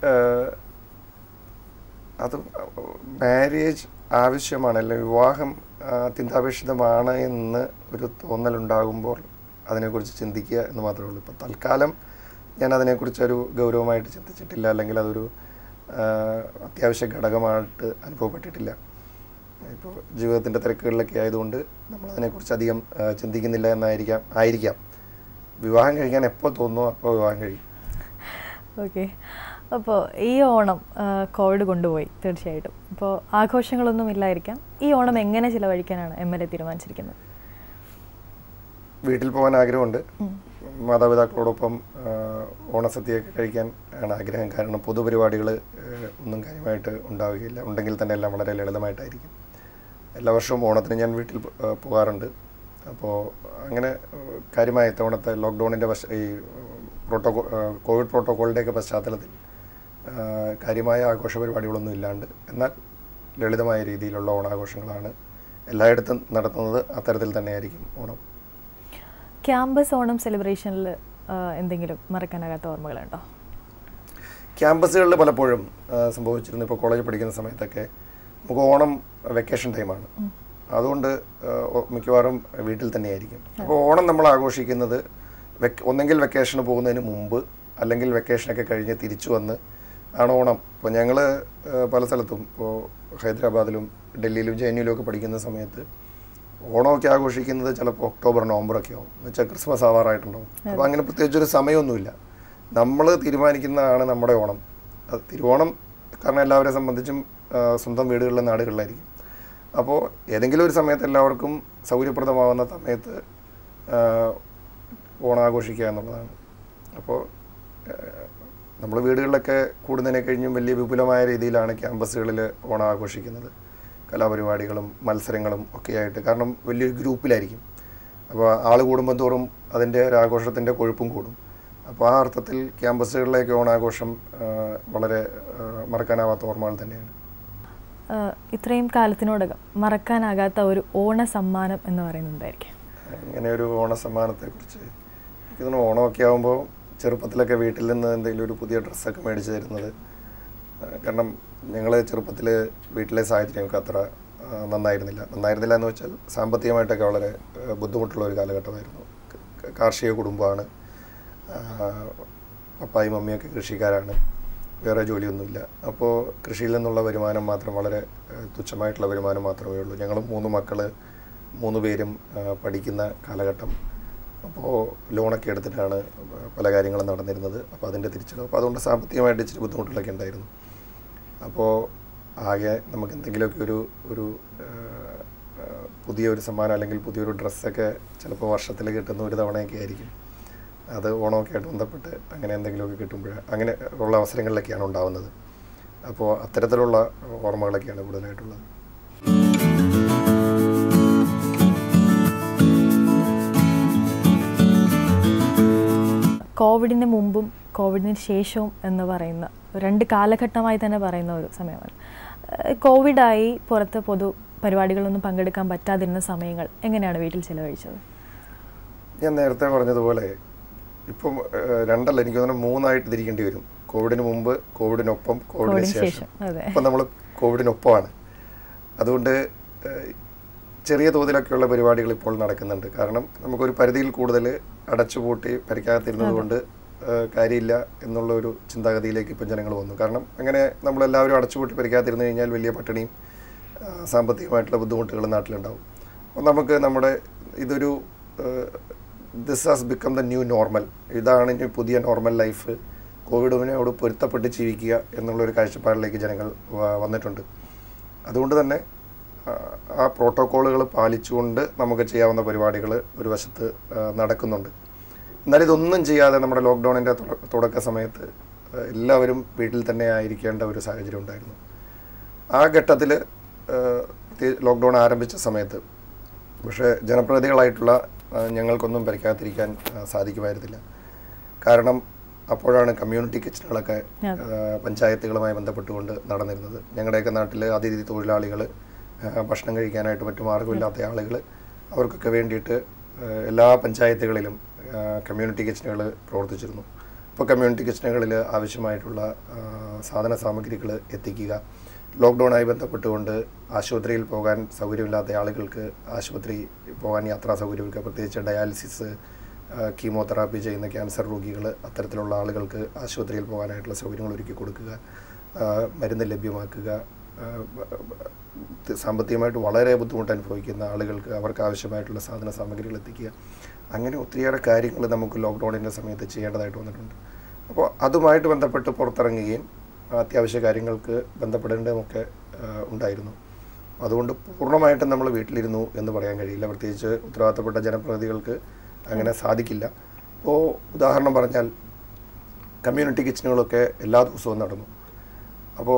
അത് മാരേജ് ആവശ്യമാണ്, അല്ലെങ്കിൽ വിവാഹം അത്യന്താപേക്ഷിതമാണ് എന്ന് ഒരു തോന്നലുണ്ടാകുമ്പോൾ അതിനെക്കുറിച്ച് ചിന്തിക്കുക എന്ന് മാത്രമേ ഉള്ളൂ. ഇപ്പോൾ തൽക്കാലം ഞാൻ അതിനെക്കുറിച്ചൊരു ഗൗരവമായിട്ട് ചിന്തിച്ചിട്ടില്ല, അല്ലെങ്കിൽ അതൊരു അത്യാവശ്യ ഘടകമായിട്ട് അനുഭവപ്പെട്ടിട്ടില്ല. ഇപ്പോൾ ജീവിതത്തിൻ്റെ തിരക്കുകളിലൊക്കെ ആയതുകൊണ്ട് നമ്മളതിനെക്കുറിച്ച് അധികം ചിന്തിക്കുന്നില്ല ആയിരിക്കാം. വിവാഹം കഴിക്കാൻ എപ്പോൾ തോന്നുമോ അപ്പോൾ വിവാഹം കഴിയും.
ഓക്കെ. അപ്പോൾ ഈ ഓണം കോവിഡ് കൊണ്ടുപോയി തീർച്ചയായിട്ടും. ഇപ്പോൾ ആഘോഷങ്ങളൊന്നും ഇല്ലായിരിക്കാം. ഈ ഓണം എങ്ങനെ ചിലവഴിക്കാനാണ് MLA തീരുമാനിച്ചിരിക്കുന്നത്?
വീട്ടിൽ പോകാൻ ആഗ്രഹമുണ്ട്. മാതാപിതാക്കളോടൊപ്പം ഓണസദ്യയൊക്കെ കഴിക്കാൻ ആണ് ആഗ്രഹം. കാരണം പൊതുപരിപാടികൾ ഒന്നും കാര്യമായിട്ട് ഉണ്ടാവുകയില്ല. ഉണ്ടെങ്കിൽ തന്നെ എല്ലാം വളരെ ലളിതമായിട്ടായിരിക്കും. എല്ലാ വർഷവും ഓണത്തിന് ഞാൻ വീട്ടിൽ പോകാറുണ്ട്. അപ്പോൾ അങ്ങനെ കാര്യമായ ഇത്തവണത്തെ ലോക്ക്ഡൗണിൻ്റെ ഈ കോവിഡ് പ്രോട്ടോക്കോളിൻ്റെയൊക്കെ പശ്ചാത്തലത്തിൽ കാര്യമായ ആഘോഷ പരിപാടികളൊന്നും ഇല്ലാണ്ട്, എന്നാൽ ലളിതമായ രീതിയിലുള്ള ഓണാഘോഷങ്ങളാണ് എല്ലായിടത്തും നടത്തുന്നത്. അത്തരത്തിൽ തന്നെയായിരിക്കും ഓണം.
ക്യാമ്പസ് ഓണം സെലിബ്രേഷനിൽ എന്തെങ്കിലും മറക്കാനാകാത്ത ഓർമ്മകളുണ്ടോ?
ക്യാമ്പസുകളിൽ പലപ്പോഴും സംഭവിച്ചിരുന്നു. ഇപ്പോൾ കോളേജിൽ പഠിക്കുന്ന സമയത്തൊക്കെ നമുക്ക് ഓണം വെക്കേഷൻ ടൈമാണ്. അതുകൊണ്ട് മിക്കവാറും വീട്ടിൽ തന്നെയായിരിക്കും. അപ്പോൾ ഓണം നമ്മൾ ആഘോഷിക്കുന്നത് ഒന്നെങ്കിൽ വെക്കേഷന് പോകുന്നതിന് മുമ്പ്, അല്ലെങ്കിൽ വെക്കേഷനൊക്കെ കഴിഞ്ഞ് തിരിച്ചു വന്ന് ആണ് ഓണം. ഇപ്പോൾ ഞങ്ങൾ പല സ്ഥലത്തും, ഇപ്പോൾ ഹൈദരാബാദിലും ഡൽഹിയിലും JNUയിലും ഒക്കെ പഠിക്കുന്ന സമയത്ത് ഓണമൊക്കെ ആഘോഷിക്കുന്നത് ചിലപ്പോൾ ഒക്ടോബർ നവംബറൊക്കെ ആവും. എന്ന് വെച്ചാൽ ക്രിസ്മസ് ആവാറായിട്ടുണ്ടാവും. അപ്പോൾ അങ്ങനെ പ്രത്യേകിച്ചൊരു സമയമൊന്നുമില്ല. നമ്മൾ തീരുമാനിക്കുന്നതാണ് നമ്മുടെ ഓണം. അത് തിരുവോണം കാരണം എല്ലാവരെ സംബന്ധിച്ചും സ്വന്തം വീടുകളിലെ നാടുകളിലായിരിക്കും. അപ്പോൾ ഏതെങ്കിലും ഒരു സമയത്ത് എല്ലാവർക്കും സൗകര്യപ്രദമാകുന്ന സമയത്ത് ഓണാഘോഷിക്കുക എന്നുള്ളതാണ്. അപ്പോൾ നമ്മൾ വീടുകളിലൊക്കെ കൂടുന്നതിനെ കഴിഞ്ഞും വലിയ വിപുലമായ രീതിയിലാണ് ക്യാമ്പസുകളിൽ ഓണം ആഘോഷിക്കുന്നത്. കലാപരിപാടികളും മത്സരങ്ങളും ഒക്കെയായിട്ട്. കാരണം വലിയൊരു ഗ്രൂപ്പിലായിരിക്കും. അപ്പോൾ ആൾ കൂടുമ്പോൾ തോറും അതിൻ്റെ ഒരു ആഘോഷത്തിൻ്റെ കൊഴുപ്പും കൂടും. അപ്പോൾ ആ അർത്ഥത്തിൽ ക്യാമ്പസുകളിലേക്ക് ഓണാഘോഷം വളരെ മറക്കാനാവാത്ത ഓർമ്മകൾ തന്നെയാണ്.
ഇത്രയും കാലത്തിനോടകം മറക്കാനാകാത്ത ഒരു ഓണ സമ്മാനം എന്ന് പറയുന്നുണ്ടായിരിക്കും.
അങ്ങനെ ഒരു ഓണ സമ്മാനത്തെക്കുറിച്ച് എനിക്ക് തോന്നുന്നു, ഓണമൊക്കെ ആകുമ്പോൾ ചെറുപ്പത്തിലൊക്കെ വീട്ടിൽ നിന്ന് എന്തെങ്കിലും ഒരു പുതിയ ഡ്രസ്സൊക്കെ മേടിച്ച് തരുന്നത്. കാരണം ഞങ്ങൾ ചെറുപ്പത്തിൽ വീട്ടിലെ സാഹചര്യമൊക്കെ അത്ര നന്നായിരുന്നില്ല എന്ന് വെച്ചാൽ സാമ്പത്തികമായിട്ടൊക്കെ വളരെ ബുദ്ധിമുട്ടുള്ള ഒരു കാലഘട്ടമായിരുന്നു. കാർഷിക കുടുംബമാണ്. പപ്പായും മമ്മിയൊക്കെ കൃഷിക്കാരാണ്. വേറെ ജോലിയൊന്നുമില്ല. അപ്പോൾ കൃഷിയിൽ നിന്നുള്ള വരുമാനം മാത്രം, വളരെ തുച്ഛമായിട്ടുള്ള വരുമാനം മാത്രമേ ഉള്ളൂ. ഞങ്ങൾ 3 മക്കൾ, 3 പേരും പഠിക്കുന്ന കാലഘട്ടം. അപ്പോൾ ലോണൊക്കെ എടുത്തിട്ടാണ് പല കാര്യങ്ങളും നടന്നിരുന്നത്. അപ്പോൾ അതിൻ്റെ തിരിച്ചടവ്, അപ്പോൾ അതുകൊണ്ട് സാമ്പത്തികമായിട്ട് ഇച്ചിരി ബുദ്ധിമുട്ടുകളൊക്കെ ഉണ്ടായിരുന്നു. അപ്പോൾ ആകെ നമുക്ക് എന്തെങ്കിലുമൊക്കെ ഒരു പുതിയൊരു സമ്മാനം അല്ലെങ്കിൽ പുതിയൊരു ഡ്രസ്സൊക്കെ ചിലപ്പോൾ വർഷത്തിൽ കിട്ടുന്ന ഒരു തവണയൊക്കെ ആയിരിക്കും. അത് ഓണമൊക്കെ ആയിട്ട് ബന്ധപ്പെട്ട് അങ്ങനെ എന്തെങ്കിലുമൊക്കെ കിട്ടുമ്പോൾ അങ്ങനെ ഉള്ള അവസരങ്ങളിലൊക്കെയാണ് ഉണ്ടാവുന്നത്. അപ്പോൾ അത്തരത്തിലുള്ള ഓർമ്മകളൊക്കെയാണ് കൂടുതലായിട്ടുള്ളത്.
കോവിഡിന് മുമ്പും കോവിഡിന് ശേഷവും എന്ന് പറയുന്ന 2 കാലഘട്ടമായി തന്നെ പറയുന്ന ഒരു സമയമാണ്. കോവിഡായി പുറത്ത് പൊതു പരിപാടികളൊന്നും പങ്കെടുക്കാൻ പറ്റാതിരുന്ന സമയങ്ങൾ എങ്ങനെയാണ് വീട്ടിൽ ചിലവഴിച്ചത്?
ഞാൻ നേരത്തെ പറഞ്ഞതുപോലെ ഇപ്പം 2 എനിക്ക് തോന്നുന്നു 3 തിരിക്കേണ്ടി വരും. കോവിഡിന് മുമ്പ്, കോവിഡിനൊപ്പം, കോവിഡിന് ശേഷം. ഇപ്പം നമ്മൾ കോവിഡിനൊപ്പമാണ്. അതുകൊണ്ട് ചെറിയ തോതിലൊക്കെയുള്ള പരിപാടികൾ ഇപ്പോൾ നടക്കുന്നുണ്ട്. കാരണം നമുക്കൊരു പരിധിയിൽ കൂടുതൽ അടച്ചുപൂട്ടി പരിക്കാതിരുന്നത് കൊണ്ട് കാര്യമില്ല എന്നുള്ള ഒരു ചിന്താഗതിയിലേക്ക് ഇപ്പം ജനങ്ങൾ വന്നു. കാരണം അങ്ങനെ നമ്മളെല്ലാവരും അടച്ചുപൂട്ടി പരിക്കാതിരുന്നു കഴിഞ്ഞാൽ വലിയ പട്ടിണിയും സാമ്പത്തികമായിട്ടുള്ള ബുദ്ധിമുട്ടുകളും നാട്ടിലുണ്ടാവും. അപ്പോൾ നമുക്ക് ഇതൊരു this has become the new normal. ഇതാണ് ഇനി പുതിയ നോർമൽ ലൈഫ്. കോവിഡിനോട് പൊരുത്തപ്പെട്ട് ജീവിക്കുക എന്നുള്ളൊരു കാഴ്ചപ്പാടിലേക്ക് ജനങ്ങൾ വന്നിട്ടുണ്ട്. അതുകൊണ്ട് തന്നെ ആ പ്രോട്ടോക്കോളുകൾ പാലിച്ചുകൊണ്ട് നമുക്ക് ചെയ്യാവുന്ന പരിപാടികൾ ഒരു വശത്ത് നടക്കുന്നുണ്ട്. എന്നാൽ ഇതൊന്നും ചെയ്യാതെ നമ്മുടെ ലോക്ക്ഡൗണിൻ്റെ തുടക്ക സമയത്ത് എല്ലാവരും വീട്ടിൽ തന്നെ ആയിരിക്കേണ്ട ഒരു സാഹചര്യം ഉണ്ടായിരുന്നു. ആ ഘട്ടത്തിൽ ലോക്ക്ഡൗൺ ആരംഭിച്ച സമയത്ത് പക്ഷേ ജനപ്രതിനിധികളായിട്ടുള്ള ഞങ്ങൾക്കൊന്നും പരിക്കാതിരിക്കാൻ സാധിക്കുമായിരുന്നില്ല. കാരണം അപ്പോഴാണ് കമ്മ്യൂണിറ്റി കിച്ചണുകളൊക്കെ പഞ്ചായത്തുകളുമായി ബന്ധപ്പെട്ടുകൊണ്ട് നടന്നിരുന്നത്. ഞങ്ങളുടെയൊക്കെ നാട്ടിൽ അതിഥി തൊഴിലാളികൾ ഭക്ഷണം കഴിക്കാനായിട്ട് മറ്റു മാർഗ്ഗമില്ലാത്ത ആളുകൾ അവർക്കൊക്കെ വേണ്ടിയിട്ട് എല്ലാ പഞ്ചായത്തുകളിലും കമ്മ്യൂണിറ്റി കിച്ചണുകൾ പ്രവർത്തിച്ചിരുന്നു. ഇപ്പോൾ കമ്മ്യൂണിറ്റി കിച്ചണുകളിൽ ആവശ്യമായിട്ടുള്ള സാധന സാമഗ്രികൾ എത്തിക്കുക, ലോക്ക്ഡൗണായി ബന്ധപ്പെട്ടുകൊണ്ട് ആശുപത്രിയിൽ പോകാൻ സൗകര്യമില്ലാത്ത ആളുകൾക്ക് ആശുപത്രി പോകാൻ യാത്രാ സൗകര്യമൊക്കെ, പ്രത്യേകിച്ച് ഡയാലിസിസ്, കീമോതെറാപ്പി ചെയ്യുന്ന ക്യാൻസർ രോഗികൾ, അത്തരത്തിലുള്ള ആളുകൾക്ക് ആശുപത്രിയിൽ പോകാനായിട്ടുള്ള സൗകര്യങ്ങൾ ഒരുക്കി കൊടുക്കുക, മരുന്ന് ലഭ്യമാക്കുക, സാമ്പത്തികമായിട്ട് വളരെ ബുദ്ധിമുട്ട് അനുഭവിക്കുന്ന ആളുകൾക്ക് അവർക്ക് ആവശ്യമായിട്ടുള്ള സാധന സാമഗ്രികൾ എത്തിക്കുക. അങ്ങനെ ഒത്തിരിയേറെ കാര്യങ്ങൾ നമുക്ക് ലോക്ക്ഡൗണിൻ്റെ സമയത്ത് ചെയ്യേണ്ടതായിട്ട് വന്നിട്ടുണ്ട്. അപ്പോൾ അതുമായിട്ട് ബന്ധപ്പെട്ട് പുറത്തിറങ്ങുകയും അത്യാവശ്യ കാര്യങ്ങൾക്ക് ബന്ധപ്പെടേണ്ടതുമൊക്കെ ഉണ്ടായിരുന്നു. അതുകൊണ്ട് പൂർണ്ണമായിട്ടും നമ്മൾ വീട്ടിലിരുന്നു എന്ന് പറയാൻ കഴിയില്ല. പ്രത്യേകിച്ച് ഉത്തരവാദിത്തപ്പെട്ട ജനപ്രതിനിധികൾക്ക് അങ്ങനെ സാധിക്കില്ല. ഇപ്പോൾ ഉദാഹരണം പറഞ്ഞാൽ കമ്മ്യൂണിറ്റി കിച്ചണുകളൊക്കെ എല്ലാ ദിവസവും നടന്നു. അപ്പോൾ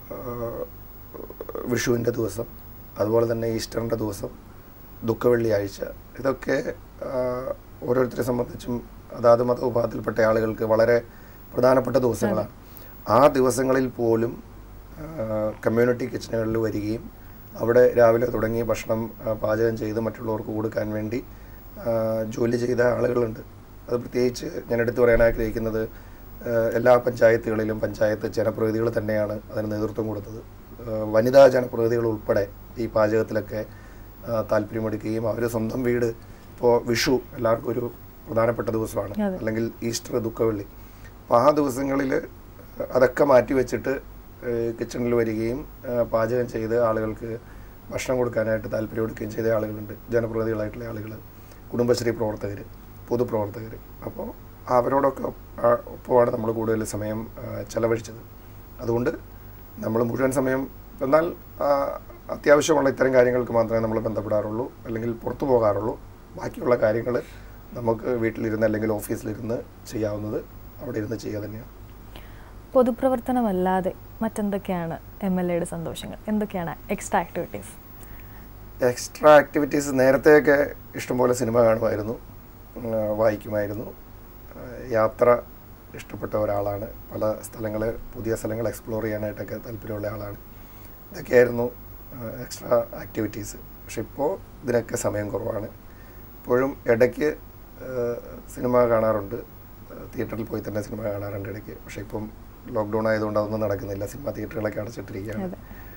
വിഷുവിൻ്റെ ദിവസം, അതുപോലെ തന്നെ ഈസ്റ്ററിൻ്റെ ദിവസം, ദുഃഖവെള്ളിയാഴ്ച, ഇതൊക്കെ ഓരോരുത്തരെ സംബന്ധിച്ചും അതാത് മതവിഭാഗത്തിൽപ്പെട്ട ആളുകൾക്ക് വളരെ പ്രധാനപ്പെട്ട ദിവസങ്ങളാണ്. ആ ദിവസങ്ങളിൽ പോലും കമ്മ്യൂണിറ്റി കിച്ചണുകളിൽ വരികയും അവിടെ രാവിലെ തുടങ്ങി ഭക്ഷണം പാചകം ചെയ്ത് മറ്റുള്ളവർക്ക് കൊടുക്കാൻ വേണ്ടി ജോലി ചെയ്ത ആളുകളുണ്ട്. അത് പ്രത്യേകിച്ച് ഞാൻ എടുത്തു പറയാൻ ആഗ്രഹിക്കുന്നത് എല്ലാ പഞ്ചായത്തുകളിലും പഞ്ചായത്ത് ജനപ്രതിനിധികൾ തന്നെയാണ് അതിന് നേതൃത്വം കൊടുത്തത്. വനിതാ ജനപ്രതിനിധികൾ ഉൾപ്പെടെ ഈ പാചകത്തിലൊക്കെ താല്പര്യമെടുക്കുകയും അവർ സ്വന്തം വീട്, ഇപ്പോൾ വിഷു എല്ലാവർക്കും ഒരു പ്രധാനപ്പെട്ട ദിവസമാണ്, അല്ലെങ്കിൽ ഈസ്റ്റർ, ദുഃഖവെള്ളി, അപ്പോൾ ആ ദിവസങ്ങളിൽ അതൊക്കെ മാറ്റി വെച്ചിട്ട് കിച്ചണിൽ വരികയും പാചകം ചെയ്ത് ആളുകൾക്ക് ഭക്ഷണം കൊടുക്കാനായിട്ട് താല്പര്യമെടുക്കുകയും ചെയ്ത ആളുകളുണ്ട്. ജനപ്രതിനിധികളായിട്ടുള്ള ആളുകൾ, കുടുംബശ്രീ പ്രവർത്തകർ, പൊതുപ്രവർത്തകർ. അപ്പോൾ അവരോടൊക്കെ ഒപ്പമാണ് നമ്മൾ കൂടുതൽ സമയം ചെലവഴിച്ചത്. അതുകൊണ്ട് നമ്മൾ മുഴുവൻ സമയം, എന്നാൽ അത്യാവശ്യമുള്ള ഇത്തരം കാര്യങ്ങൾക്ക് മാത്രമേ നമ്മൾ ബന്ധപ്പെടാറുള്ളൂ, അല്ലെങ്കിൽ പുറത്തു പോകാറുള്ളൂ. ബാക്കിയുള്ള കാര്യങ്ങൾ നമുക്ക് വീട്ടിലിരുന്ന് അല്ലെങ്കിൽ ഓഫീസിലിരുന്ന് ചെയ്യാവുന്നത് അവിടെ ഇരുന്ന് ചെയ്യുക തന്നെയാണ്.
പൊതുപ്രവർത്തനമല്ലാതെ മറ്റെന്തൊക്കെയാണ് MLAയുടെ സന്തോഷങ്ങൾ? എന്തൊക്കെയാണ് എക്സ്ട്രാ ആക്ടിവിറ്റീസ്?
എക്സ്ട്രാ ആക്ടിവിറ്റീസ് നേരത്തെയൊക്കെ ഇഷ്ടംപോലെ സിനിമ കാണുമായിരുന്നു, വായിക്കുമായിരുന്നു. യാത്ര ഇഷ്ടപ്പെട്ട ഒരാളാണ്. പല സ്ഥലങ്ങൾ, പുതിയ സ്ഥലങ്ങൾ എക്സ്പ്ലോർ ചെയ്യാനായിട്ടൊക്കെ താല്പര്യമുള്ള ആളാണ്. ഇതൊക്കെയായിരുന്നു എക്സ്ട്രാ ആക്ടിവിറ്റീസ്. പക്ഷെ ഇപ്പോൾ ഇതിനൊക്കെ സമയം കുറവാണ്. ഇപ്പോഴും ഇടയ്ക്ക് സിനിമ കാണാറുണ്ട്, തിയേറ്ററിൽ പോയി തന്നെ സിനിമ കാണാറുണ്ട് ഇടയ്ക്ക്. പക്ഷേ ഇപ്പം ലോക്ക്ഡൗൺ ആയതുകൊണ്ട് അതൊന്നും നടക്കുന്നില്ല, സിനിമ തിയേറ്ററുകളൊക്കെ അടച്ചിട്ടിരിക്കുകയാണ്.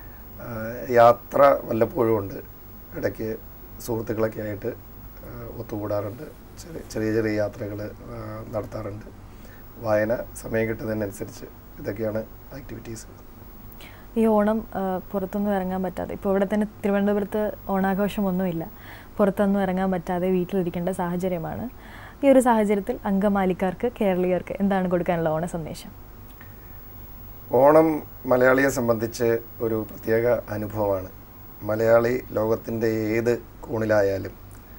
യാത്ര വല്ലപ്പോഴും ഉണ്ട്, ഇടയ്ക്ക് സുഹൃത്തുക്കളൊക്കെ ആയിട്ട് ഒത്തുകൂടാറുണ്ട്, ചെറിയ ചെറിയ യാത്രകൾ നടത്താറുണ്ട്. വായന സമയം കിട്ടുന്നതിനനുസരിച്ച് ഇതൊക്കെയാണ് ആക്ടിവിറ്റീസ്.
ഈ ഓണം പുറത്തൊന്നും ഇറങ്ങാൻ പറ്റാതെ, ഇപ്പോൾ ഇവിടെ തന്നെ തിരുവനന്തപുരത്ത് ഓണാഘോഷമൊന്നുമില്ല, പുറത്തൊന്നും ഇറങ്ങാൻ പറ്റാതെ വീട്ടിലിരിക്കേണ്ട സാഹചര്യമാണ്. ഈ ഒരു സാഹചര്യത്തിൽ അങ്കമാലിക്കാർക്ക്, കേരളീയർക്ക് എന്താണ് കൊടുക്കാനുള്ള ഓണ സന്ദേശം?
ഓണം മലയാളിയെ സംബന്ധിച്ച് ഒരു പ്രത്യേക അനുഭവമാണ്. മലയാളി ലോകത്തിൻ്റെ ഏത് കോണിലായാലും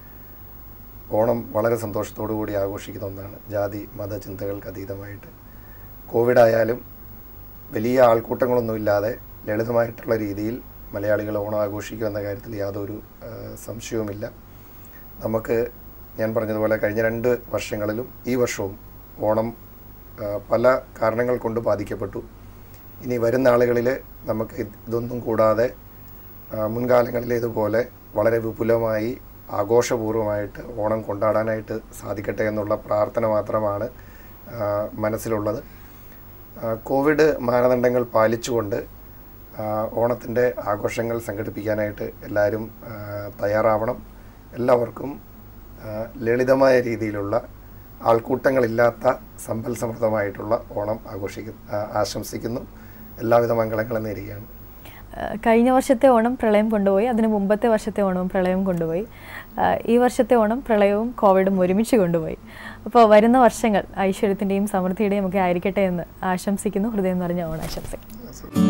ഓണം വളരെ സന്തോഷത്തോടു കൂടി ആഘോഷിക്കുന്ന ഒന്നാണ്, ജാതി മത ചിന്തകൾക്ക് അതീതമായിട്ട്. കോവിഡായാലും വലിയ ആൾക്കൂട്ടങ്ങളൊന്നുമില്ലാതെ ലളിതമായിട്ടുള്ള രീതിയിൽ മലയാളികൾ ഓണം ആഘോഷിക്കുമെന്ന കാര്യത്തിൽ യാതൊരു സംശയവുമില്ല. നമുക്ക്, ഞാൻ പറഞ്ഞതുപോലെ കഴിഞ്ഞ 2 വർഷങ്ങളിലും ഈ വർഷവും ഓണം പല കാരണങ്ങൾ കൊണ്ട് ബാധിക്കപ്പെട്ടു. ഇനി വരുന്ന ആളുകളിൽ നമുക്ക് ഇതൊന്നും കൂടാതെ മുൻകാലങ്ങളിലേതുപോലെ വളരെ വിപുലമായി ആഘോഷപൂർവ്വമായിട്ട് ഓണം കൊണ്ടാടാനായിട്ട് സാധിക്കട്ടെ എന്നുള്ള പ്രാർത്ഥന മാത്രമാണ് മനസ്സിലുള്ളത്. കോവിഡ് മാനദണ്ഡങ്ങൾ പാലിച്ചുകൊണ്ട് ഓണത്തിൻ്റെ ആഘോഷങ്ങൾ സംഘടിപ്പിക്കാനായിട്ട് എല്ലാവരും തയ്യാറാവണം. എല്ലാവർക്കും ലളിതമായ രീതിയിലുള്ള ആൾക്കൂട്ടങ്ങളില്ലാത്ത സമ്പൽ സമൃദ്ധമായിട്ടുള്ള ഓണം ആശംസിക്കുന്നു. എല്ലാവിധ മംഗളങ്ങളും നേരുകയാണ്.
കഴിഞ്ഞ വർഷത്തെ ഓണം പ്രളയം കൊണ്ടുപോയി, അതിന് മുമ്പത്തെ വർഷത്തെ ഓണവും പ്രളയം കൊണ്ടുപോയി, ഈ വർഷത്തെ ഓണം പ്രളയവും കോവിഡും ഒരുമിച്ച് കൊണ്ടുപോയി. അപ്പോൾ വരുന്ന വർഷങ്ങൾ ഐശ്വര്യത്തിൻ്റെയും സമൃദ്ധിയുടെയും ഒക്കെ ആയിരിക്കട്ടെ എന്ന് ആശംസിക്കുന്നു. ഹൃദയം നിറഞ്ഞ ഓണാശംസകൾ.